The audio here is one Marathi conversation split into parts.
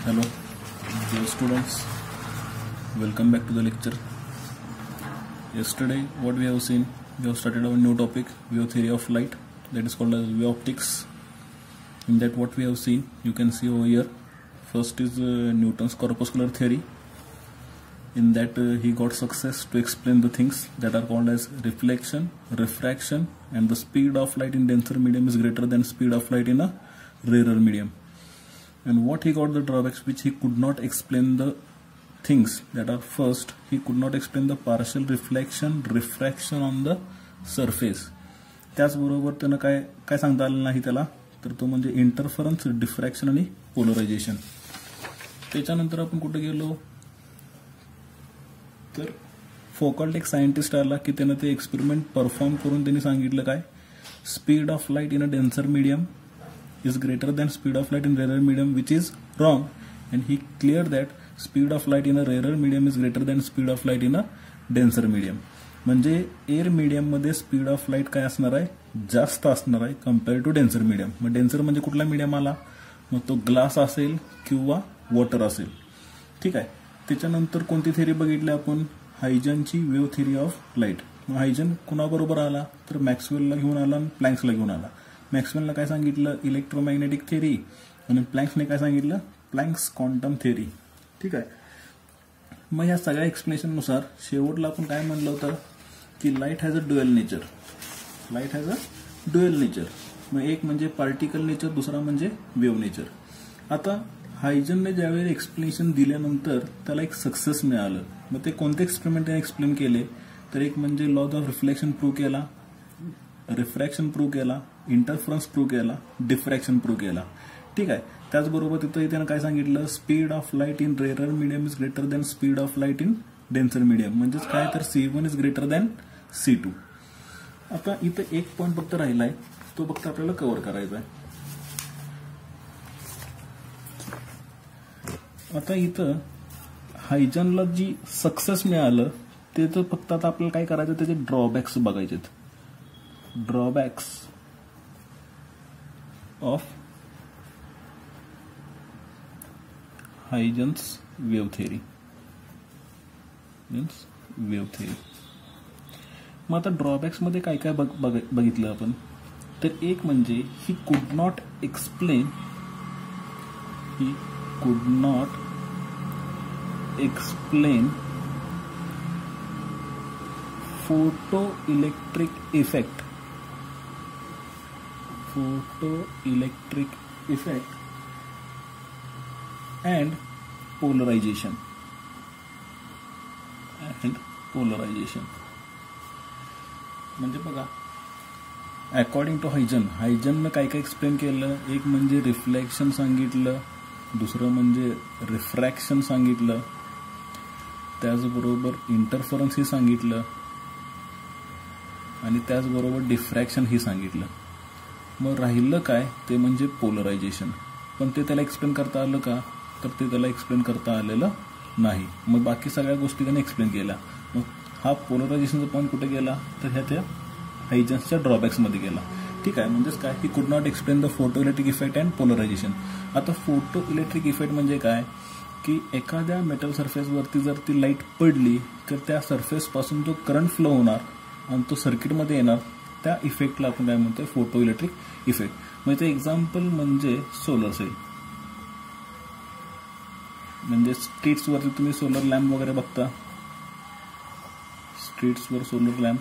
Hello, dear students. Welcome back to the lecture. Yesterday, what we have seen, we have started our new topic, wave theory of light, that is called as wave optics. In that, what we have seen, you can see over here. First is Newton's corpuscular theory. In that, he got success to explain the things that are called as reflection, refraction, and the speed of light in denser medium is greater than speed of light in a rarer medium. And what he got the drawbacks, which he could not explain the things that are first, he could not explain the partial reflection, refraction on the surface. त्याचबरोबर त्यानं काय सांगता आलं नाही त्याला, तर तो म्हणजे इंटरफरन्स, डिफ्रॅक्शन आणि पोलरायझेशन. त्याच्यानंतर आपण कुठे गेलो, तर फोकल्ट एक सायंटिस्ट आला की त्यानं ते एक्सपेरिमेंट परफॉर्म करून त्यांनी सांगितलं काय, speed of light in a denser medium is greater than speed of light in rarer medium, which is wrong, and he cleared that speed of light in a rarer medium is greater than speed of light in a denser medium. म्हणजे एअर मीडियम मध्ये स्पीड ऑफ लाईट काय असणार आहे, जास्त असणार आहे कम्पेअर टू डेन्सर मीडियम. मग डेन्सर म्हणजे कुठला मीडियम आला, मग तो ग्लास असेल किंवा वॉटर असेल. ठीक आहे. त्याच्यानंतर कोणती थेरी बघितली आपण, हायजनची वेव्ह थेरी ऑफ लाईट. मग हायजन कुणाबरोबर आला, तर मॅक्सवेलला घेऊन आला आणि प्लँक्सला घेऊन आला. मॅक्सवेलला काय सांगितलं, इलेक्ट्रोमॅग्नेटिक थेरी, आणि प्लँक्सने काय सांगितलं, प्लँक्स क्वांटम थेरी. ठीक आहे. मग या सगळ्या एक्सप्लेनेशननुसार शेवटला आपण काय म्हणलं होतं की light has a dual nature. Light has a dual nature. मग एक म्हणजे पार्टिकल नेचर, दुसरा म्हणजे वेव्ह नेचर. आता हायजनने ज्यावेळी एक्सप्लेनेशन दिल्यानंतर त्याला एक सक्सेस मिळालं. मग ते कोणते एक्सपेरिमेंट त्याने एक्सप्लेन केले, तर एक म्हणजे लॉज ऑफ रिफ्लेक्शन प्रूव्ह केला, रिफ्रॅक्शन प्रूव्ह केला, इंटरफरन्स प्रूव्ह केला, डिफ्रॅक्शन प्रूव्ह केला. ठीक आहे. त्याचबरोबर तिथं त्यानं काय सांगितलं, speed of light in rarer medium is greater than speed of light in denser medium. म्हणजेच काय, तर C1 is greater than C2. आता इथं एक पॉईंट फक्त राहिलाय, तो फक्त आपल्याला कव्हर करायचा आहे. आता इथं हायजनला जी सक्सेस मिळालं ते तर फक्त आता आपल्याला काय करायचं, त्याचे ड्रॉबॅक्स बघायचे. Drawbacks of Huygens wave theory means wave theory. मग आता ड्रॉबॅक्स मध्ये काय काय बघितलं आपण, तर एक म्हणजे he could not explain photo electric effect and polarization. म्हणजे बघा, अकॉर्डिंग टू हायजननं काय काय एक्सप्लेन केलं, एक म्हणजे रिफ्लेक्शन सांगितलं, दुसरं म्हणजे रिफ्रॅक्शन सांगितलं, त्याचबरोबर इंटरफरन्स ही सांगितलं, आणि त्याचबरोबर डिफ्रॅक्शन ही सांगितलं. मग राहिलं काय, ते म्हणजे पोलरायझेशन. पण ते त्याला एक्सप्लेन करता आलं का, तर ते त्याला एक्सप्लेन करता आलेलं नाही. मग बाकी सगळ्या गोष्टी त्याने एक्सप्लेन केल्या. मग हा पोलरायझेशनचा पॉईंट कुठे गेला, तर ह्या त्या हायजन्सच्या ड्रॉबॅक्समध्ये गेला. ठीक आहे. म्हणजेच काय, he could not explain the photo electric effect and polarization. आता फोटो इलेक्ट्रिक इफेक्ट म्हणजे काय, की एखाद्या मेटल सरफेसवरती जर ती लाईट पडली तर त्या सरफेसपासून जो करंट फ्लो होणार आणि तो सर्किटमध्ये येणार, त्या इफेक्टला आपण काय म्हणतोय, फोटो इलेक्ट्रिक इफेक्ट. म्हणजे एक्झाम्पल म्हणजे सोलर सेल. म्हणजे स्ट्रीट्सवरती तुम्ही सोलर लॅम्प वगैरे बघता, स्ट्रीट्सवर सोलर लॅम्प,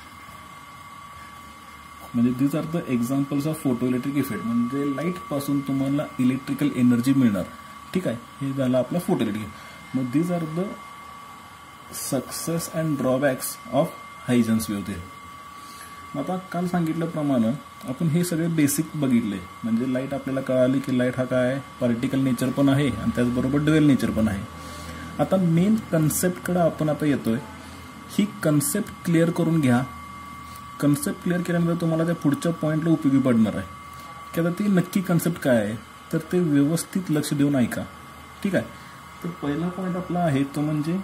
म्हणजे these are the examples of photo electric effect. म्हणजे लाईट पासून तुम्हाला इलेक्ट्रिकल एनर्जी मिळणार. ठीक आहे. हे झालं आपलं फोटो इलेक्ट्रिक. मग these are the success and drawbacks of Huygens wave theory. आता काल सांगितल्याप्रमाणे आपण हे सगळे बेसिक बघितले. म्हणजे लाईट आपल्याला कळाली की लाईट हा काय, पार्टिकल नेचर पण आहे आणि त्याचबरोबर ड्युएल नेचर पण आहे. आता मेन कन्सेप्टकडे आपण आता येतोय. ही कन्सेप्ट क्लिअर करून घ्या. कन्सेप्ट क्लिअर केल्यानंतर तुम्हाला त्या पुढच्या पॉईंटला उपयोगी पडणार आहे की आता ती नक्की कन्सेप्ट काय आहे, तर ते व्यवस्थित लक्ष देऊन ऐका. ठीक आहे. तर पहिला पॉईंट आपला आहे तो म्हणजे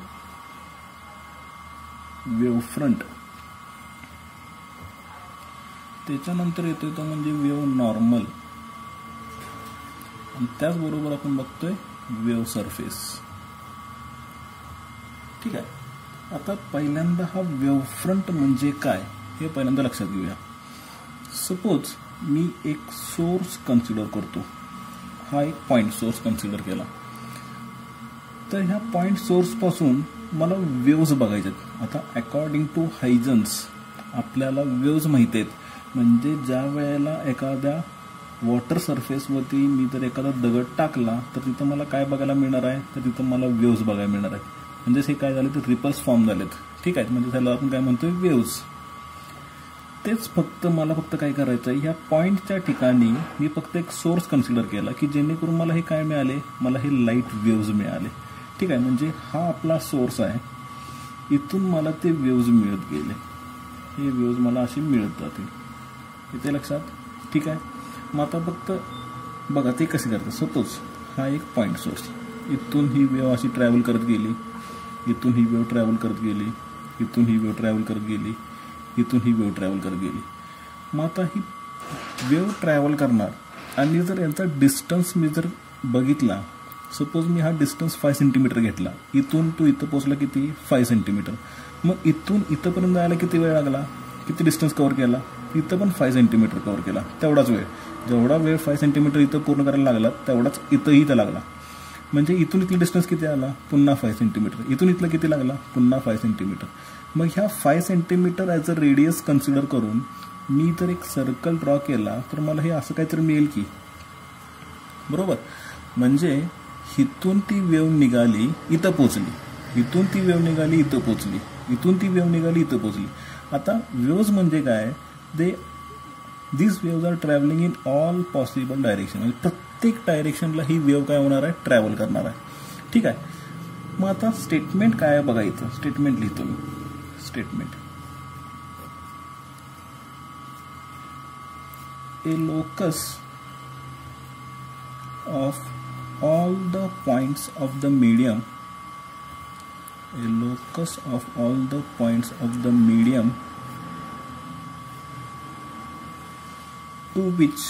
वेव्ह फ्रंट. त्याच्यानंतर येतोय तो म्हणजे वेव्ह नॉर्मल, आणि त्याचबरोबर आपण बघतोय वेव्ह सरफेस. ठीक आहे. आता पहिल्यांदा हा वेव्ह फ्रंट म्हणजे काय हे पहिल्यांदा लक्षात घेऊया. सपोज मी एक सोर्स कन्सिडर करतो, हा एक पॉइंट सोर्स कन्सिडर केला, तर ह्या पॉइंट सोर्स पासून मला वेव्ज बघायच्यात. आता अकॉर्डिंग टू हायजन्स आपल्याला वेव्ज माहिती आहेत. म्हणजे ज्या वेळेला एखाद्या वॉटर सरफेसवरती मी जर एखादा दगड टाकला तर तिथं मला काय बघायला मिळणार आहे, तर तिथं मला वेव्ज बघायला मिळणार आहेत. म्हणजेच हे काय झाले तर रिपल्स फॉर्म झालेत. ठीक आहे. म्हणजे त्याला आपण काय म्हणतोय, वेव्ज. तेच मला फक्त काय करायचं आहे, ह्या पॉइंटच्या ठिकाणी मी फक्त एक सोर्स कन्सिडर केला की जेणेकरून मला हे काय मिळाले, मला हे लाईट वेव्ज मिळाले. ठीक आहे. म्हणजे हा आपला सोर्स आहे, इथून मला ते वेव्ज मिळत गेले, हे वेव्ज मला अशी मिळत जातील. इथे लक्षात. ठीक आहे. मग आता फक्त बघा ते कसे करतात. सपोज हा एक पॉइंट सोर्स, इथून ही वेव्ह अशी ट्रॅव्हल करत गेली, इथून ही वेव्ह ट्रॅव्हल करत गेली, इथून ही वेव्ह ट्रॅव्हल करत गेली, इथून ही वेव्ह ट्रॅव्हल करत गेली. मग आता ही वेव्ह ट्रॅव्हल करणार आणि जर यांचा डिस्टन्स मी जर बघितला, सपोज मी हा डिस्टन्स 5 सेंटीमीटर घेतला, इथून तो इथं पोहोचला किती, 5 सेंटीमीटर. मग इथून इथंपर्यंत जायला किती वेळ लागला, किती डिस्टन्स कव्हर केला, इथं पण 5 सेंटीमीटर कव्हर केला. तेवढाच वेळ, जेवढा वेळ 5 सेंटीमीटर इथं पूर्ण करायला लागला तेवढाच इथंही त्या लागला. म्हणजे इथून इथलं डिस्टन्स किती आला, पुन्हा 5 सेंटीमीटर. इथून इथलं किती लागला, पुन्हा 5 सेंटीमीटर. मग ह्या 5 centimetre as a radius consider करून मी जर एक सर्कल ड्रॉ केला तर मला हे असं काहीतरी मिळेल की, बरोबर. म्हणजे इथून ती वेव्ह निघाली, इथं पोचली, इथून ती वेव्ह निघाली, इथं पोचली, इथून ती वेव्ह निघाली, इथं पोचली. आता वेव्ज म्हणजे काय, this waves are travelling in all possible direction. म्हणजे प्रत्येक डायरेक्शनला ही वेव्ह काय होणार आहे, ट्रॅव्हल करणार आहे. ठीक आहे. मग आता स्टेटमेंट काय आहे बघा, इथं स्टेटमेंट लिहितो मी. Statement, a locus of all the points of the medium, a locus of all the points of the medium to which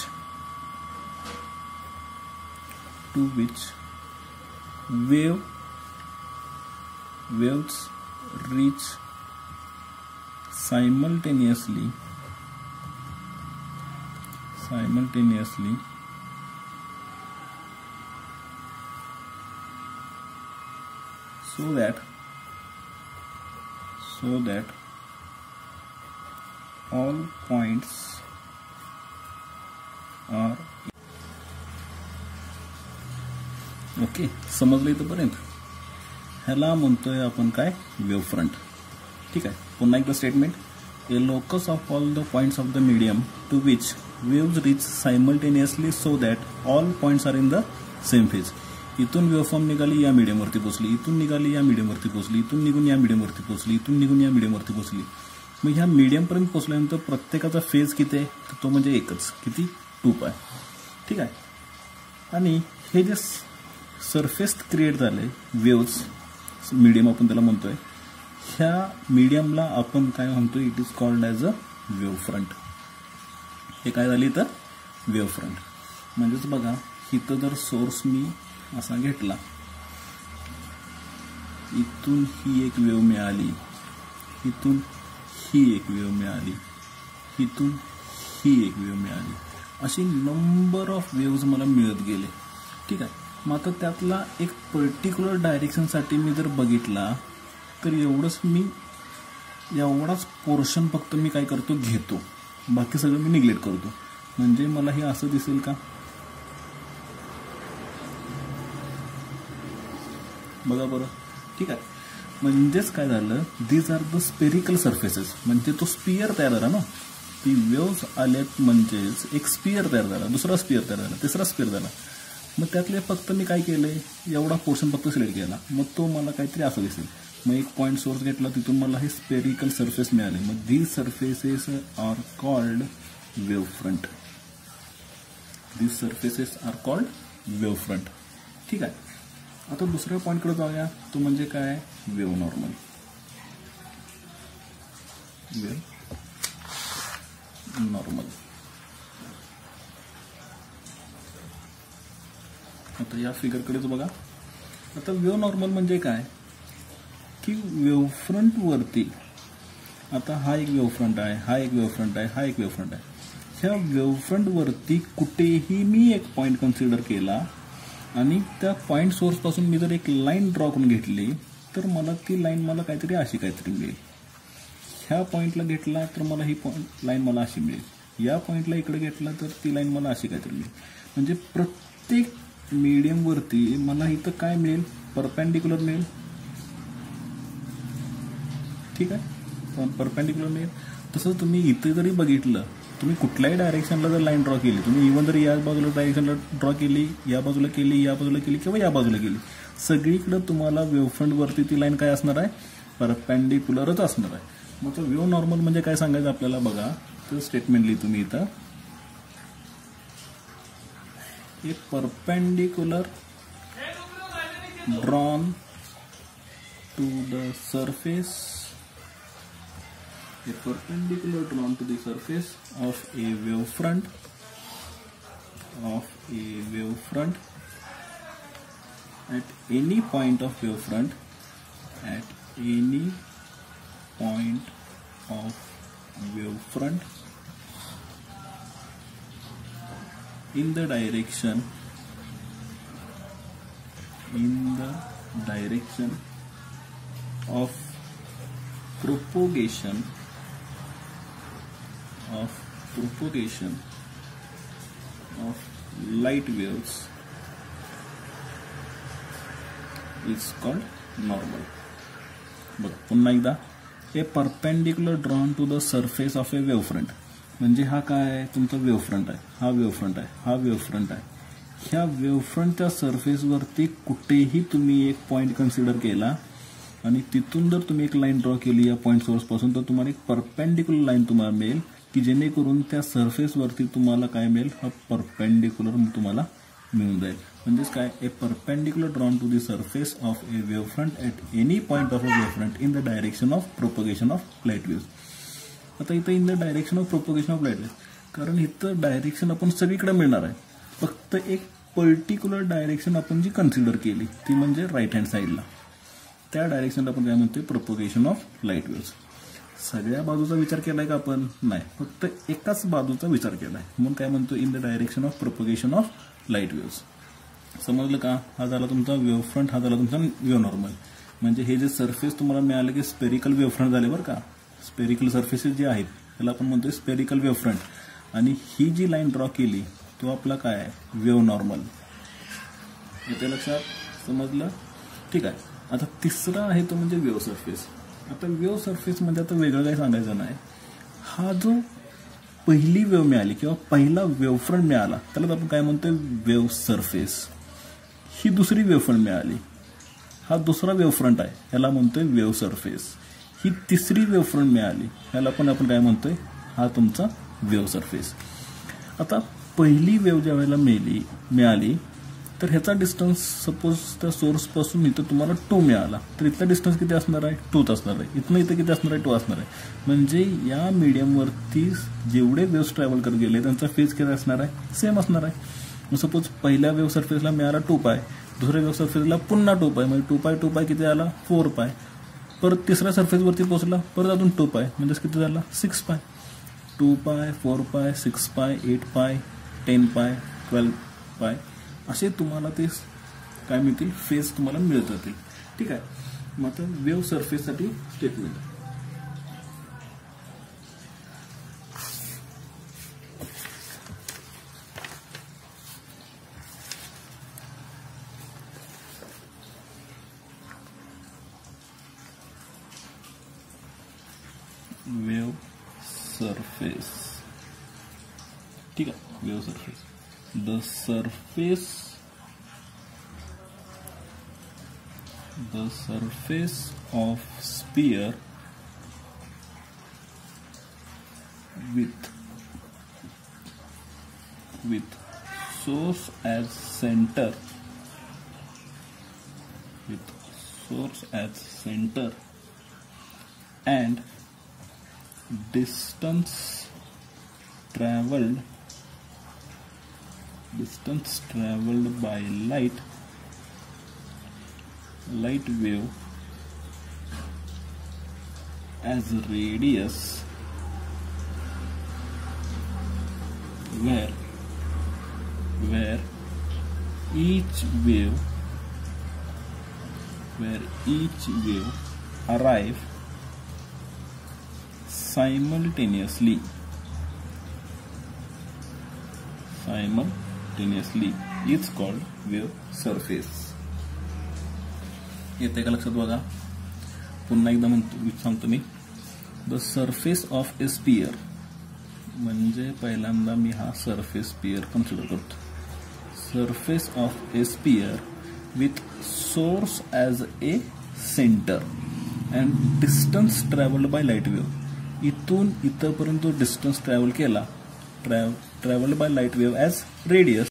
waves reach simultaneously so that all points are okay. समजलं इथंपर्यंत. ह्याला म्हणतोय आपण काय, वेव्ह फ्रंट. ठीक आहे. पुन्हा एकदा statement, a locus of all the points of the medium to which waves reach simultaneously so that all points are in the same phase. इथून वेव्हफॉर्म निघाली, या मीडियमवरती पोहोचली, इथून निघाली, या मीडियमवरती पोहोचली, इथून निघून या मीडियमवरती पोहोचली, इथून निघून या मीडियमवरती पोहोचली. मग ह्या मीडियमपर्यंत पोहोचल्यानंतर प्रत्येकाचा फेज किती आहे, तर तो म्हणजे एकच, किती, 2π. ठीक आहे. आणि हे जे सरफेस क्रिएट झाले, वेव्ज मीडियम आपण त्याला म्हणतोय, ह्या मीडियमला आपण काय म्हणतोय, it is called as a wave front. हे काय झाले तर वेव्ह फ्रंट. म्हणजेच बघा, इथं जर सोर्स मी असा घेतला, इथून ही एक वेव्ह मिळाली, इथून ही एक वेव्ह मिळाली, इथून ही एक वेव्ह मिळाली, अशी नंबर ऑफ वेव्ज मला मिळत गेले. ठीक आहे. मग आता त्यातला एक पर्टिक्युलर डायरेक्शनसाठी मी जर बघितला तर एवढाच पोर्शन फक्त मी काय करतो, घेतो, बाकी सगळं मी निग्लेक्ट करतो. म्हणजे मला हे असं दिसेल का, बघा बरं. ठीक आहे. म्हणजेच काय झालं, these are the spherical surfaces. म्हणजे तो स्पियर तयार झाला ना, ती वेव्ज आल्यात म्हणजेच एक स्पियर तयार झाला, दुसरा स्पियर तयार झाला, तिसरा स्पियर झाला. मग त्यातले फक्त मी काय केलंय, एवढा पोर्शन फक्त सिलेक्ट केला, मग तो मला काहीतरी असं दिसेल. मग एक पॉईंट सोर्स घेतला, तिथून मला हे स्पेरिकल सरफेस मिळाले. मग these surfaces are called wave front. These surfaces are called wave front. ठीक आहे. आता दुसऱ्या पॉईंटकडे जाऊया, तो म्हणजे काय, वेव्ह नॉर्मल. Wave normal. आता या फिगरकडेच बघा. आता वेव्ह नॉर्मल म्हणजे काय की वेव्हफ्रंट वरती, आता हा एक वेव्हफ्रंट आहे, हा एक वेव्हफ्रंट आहे, हा एक वेव्हफ्रंट आहे. ह्या वेव्हफ्रंट वरती कुठेही मी एक पॉईंट कन्सिडर केला आणि त्या पॉईंट सोर्स पासून मी जर एक लाईन ड्रॉ करून घेतली तर मला ती लाईन मला काहीतरी अशी काहीतरी मिळेल. ह्या पॉईंटला घेतला तर मला ही लाईन मला अशी मिळेल. या पॉईंटला इकडे घेतला तर ती लाईन मला अशी काहीतरी मिळेल. म्हणजे प्रत्येक मीडियमवरती मला इथं काय मिळेल, परपेंडिक्युलर मिळेल. ठीक आहे, परपेंडिक्युलर मिळेल. तसंच तुम्ही इथे जरी बघितलं, तुम्ही कुठल्याही डायरेक्शनला जर लाईन ड्रॉ केली, तुम्ही इव्हन जर या बाजूला डायरेक्शनला ड्रॉ केली, या बाजूला केली, या बाजूला केली किंवा या बाजूला केली, सगळीकडे तुम्हाला वेव्हफ्रंटवरती ती लाईन काय असणार आहे, परपेंडिक्युलरच असणार आहे. मग वेव्ह नॉर्मल म्हणजे काय सांगायचं आपल्याला बघा. तर स्टेटमेंट लिहितो मी इथं, a perpendicular drawn to the surface, a perpendicular drawn to the surface of a wavefront at any point of wavefront in the direction of propagation of light waves is called normal. बघ पुन्हा एकदा, a perpendicular drawn to the surface of a wavefront म्हणजे हा काय आहे, तुमचा वेव्हफ्रंट आहे, हा वेव्हफ्रंट आहे, हा वेव्हफ्रंट आहे. ह्या वेव्हफ्रंटच्या सरफेसवरती कुठेही तुम्ही एक पॉईंट कन्सिडर केला आणि तिथून जर तुम्ही एक लाईन ड्रॉ केली या पॉईंट सोर्स पासून, तर तुम्हाला एक परपेंडिक्युलर लाईन तुम्हाला मिळेल की जेणेकरून त्या सरफेसवरती तुम्हाला काय मिळेल, हा परपेंडिक्युलर तुम्हाला मिळून जाईल. म्हणजेच काय, a perpendicular drawn to the surface of a wavefront at any point of a wavefront in the direction of propagation of light waves. आता इथं in the direction of propagation of light waves, कारण इथं डायरेक्शन आपण सगळीकडे मिळणार आहे. फक्त एक पर्टिक्युलर डायरेक्शन आपण जी कन्सिडर केली ती म्हणजे राईट हँड साईडला, त्या डायरेक्शनला आपण काय म्हणतोय, प्रोपगेशन ऑफ लाईट वेव्स. सगळ्या बाजूचा विचार केलाय का आपण, नाही, फक्त एकाच बाजूचा विचार केलाय म्हणून काय म्हणतो, in the direction of propagation of light waves. समजलं का. हा झाला तुमचा वेव्हफ्रंट, हा झाला तुमचा वेव्ह नॉर्मल. म्हणजे हे जे सरफेस तुम्हाला मिळाले की स्पेरिकल वेव्हफ्रंट झाले बरं का. स्पेरिकल सरफेसेस जे आहेत त्याला आपण म्हणतोय स्पेरिकल वेव्हफ्रंट. आणि ही जी लाईन ड्रॉ केली तो आपला काय आहे, वेव्ह नॉर्मल. येते लक्षात, समजलं. ठीक आहे. आता तिसरा आहे तो म्हणजे वेव्ह सरफेस. आता वेव्ह सरफेस म्हणजे आता वेगळं काही सांगायचं नाही. हा जो पहिली वेव्ह मिळाली किंवा पहिला वेव्हफ्रंट मिळाला त्याला आपण काय म्हणतोय, वेव्ह सरफेस. ही दुसरी वेव्हफ्रंट मिळाली, हा दुसरा वेव्हफ्रंट आहे, ह्याला म्हणतोय वेव्ह सरफेस. ही तिसरी वेव्हफ्रंट मिळाली, ह्याला पण आपण काय म्हणतोय, हा तुमचा वेव्ह सरफेस. आता पहिली वेव्ह ज्या वेळेला मिळाली तर ह्याचा डिस्टन्स सपोज त्या सोर्सपासून इथं तुम्हाला 2 मिळाला, तर इथला डिस्टन्स किती असणार आहे, 2 असणार आहे. इथनं इथं किती असणार आहे, 2 असणार आहे. म्हणजे या मीडियमवरती जेवढे वेव्स ट्रॅव्हल करत गेले त्यांचा फेज किती असणार आहे, सेम असणार आहे. मग सपोज पहिल्या वेव्ह सरफेसला मिळाला 2 पाय, दुसऱ्या वेव्ह सरफेसला पुन्हा 2 पाय, म्हणजे 2 पाय किती आला, 4 पाय. परत तिसऱ्या सरफेसवरती पोहोचला, परत अजून 2 पाय, म्हणजे किती झाला, 6 पाय. 2 पाय, 4 पाय, 6 पाय, 8 पाय, 10 पाय, 12 पाय, असे तुम्हाला ते काय मिळतील, फेज तुम्हाला मिळत जातील. ठीक आहे. मग आता वेव्ह सरफेससाठी स्टेटमेंट, वेव्ह सरफेस. ठीक आहे. Wave surface, the surface of sphere with source as center and distance traveled distance traveled by light wave as radius, where each wave arrive simultaneously is called wave surface. येते का लक्षात बघा. पुन्हा एकदा सांगतो मी. The surface of a sphere म्हणजे पहिल्यांदा मी हा सरफेस स्पियर कन्सिडर करतो. Surface of a sphere with source as a centre and distance travelled by light wave. इथून इथपर्यंत डिस्टन्स ट्रॅव्हल केला, travelled by light wave as radius